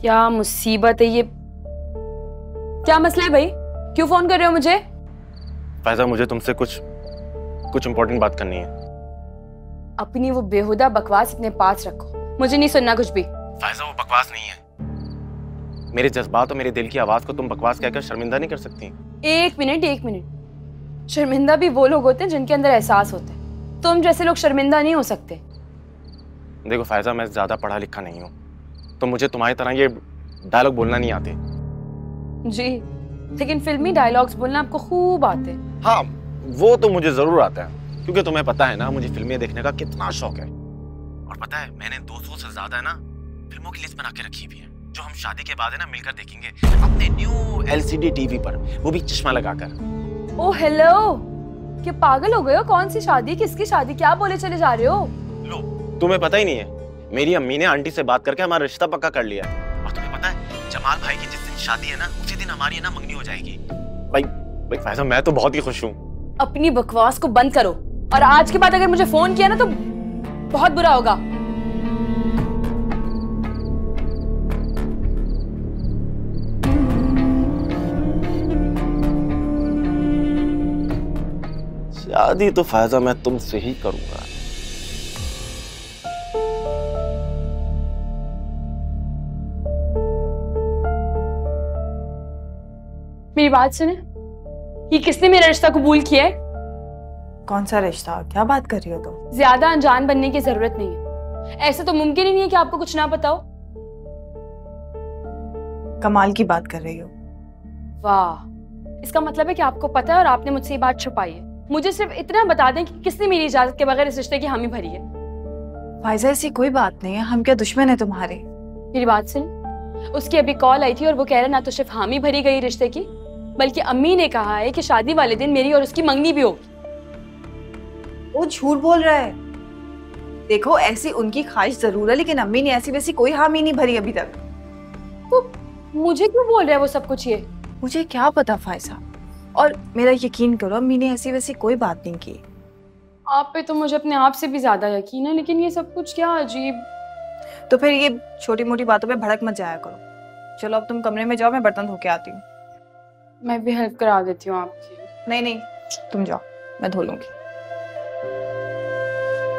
क्या मुसीबत है ये? क्या मसला है भाई? क्यों फोन कर रहे हो मुझे? फायजा, मुझे तुमसे कुछ इंपॉर्टेंट बात करनी है। अपनी वो बेहुदा बकवास अपने पास रखो, मुझे नहीं सुनना कुछ भी। फायजा, वो बकवास नहीं है। मेरे जज्बात और मेरे दिल की आवाज को तुम बकवास कहकर शर्मिंदा नहीं कर सकती। एक मिनट। शर्मिंदा भी वो लोग होते हैं जिनके अंदर एहसास होते हैं। तुम जैसे लोग शर्मिंदा नहीं हो सकते। देखो फायजा, मैं ज्यादा पढ़ा लिखा नहीं हूँ, तो मुझे तुम्हारी तरह ये डायलॉग बोलना नहीं आते। जी, लेकिन फिल्मी डायलॉग्स बोलना आपको खूब आते हैं। हाँ, वो तो मुझे जरूर आता है, क्योंकि तुम्हें पता है ना मुझे फिल्में देखने का कितना शौक है। और पता है, मैंने 200 से ज्यादा है ना फिल्मों की लिस्ट बना के रखी हुई है, जो हम शादी के बाद है ना मिलकर देखेंगे अपने न्यू LCD टीवी पर, वो भी चश्मा लगाकर। ओह हेलो, क्या पागल हो गए हो? कौन सी शादी, किसकी शादी, क्या बोले चले जा रहे हो? लो, तुम्हें पता ही नहीं है, मेरी अम्मी ने आंटी से बात करके हमारा रिश्ता पक्का कर लिया है। और तुम्हें पता है, जमाल भाई की जिस दिन शादी है ना, उसी दिन हमारी है ना मंगनी हो जाएगी। भाई फायजा, मैं तो बहुत ही खुश हूँ। अपनी बकवास को बंद करो, और आज के बाद अगर मुझे फोन किया ना तो बहुत बुरा होगा। शादी तो फायजा मैं तुमसे ही करूंगा। मेरी बात सुने, ये किसने मेरा रिश्ता कबूल किया है? कौन सा रिश्ता? क्या बात कर रही हो तुम? ज्यादा अनजान बनने की जरूरत नहीं है। ऐसे तो मुमकिन ही नहीं है कि आपको कुछ ना पता हो। कमाल की बात कर रही हो। वाह, इसका मतलब है कि आपको पता है और आपने मुझसे ये बात छुपाई है। मुझे सिर्फ इतना बता दें कि किसने मेरी इजाजत के बगैर इस रिश्ते की हामी भरी है। फायजा, ऐसी कोई बात नहीं है, हम क्या दुश्मन है तुम्हारे? मेरी बात सुन, उसकी अभी कॉल आई थी और वो कह रहा ना तो सिर्फ हामी भरी गई रिश्ते की, बल्कि अम्मी ने कहा है कि शादी वाले दिन मेरी और उसकी मंगनी भी होगी। वो झूठ बोल रहा है। देखो, ऐसी उनकी ख्वाहिश जरूर है, लेकिन अम्मी ने ऐसी वैसी कोई हामी नहीं भरी अभी तक। तो मुझे क्यों बोल रहा है वो सब कुछ? ये मुझे क्या पता फायजा, और मेरा यकीन करो, अम्मी ने ऐसी वैसी कोई बात नहीं की। आप पे तो मुझे अपने आप से भी ज्यादा यकीन है, लेकिन ये सब कुछ क्या अजीब। तो फिर ये छोटी मोटी बातों पे भड़क मत जाया करो। चलो अब तुम कमरे में जाओ, मैं बर्तन धो के आती हूँ। मैं भी हेल्प करा देती हूँ आपकी। नहीं, तुम जाओ, मैं धो लूंगी।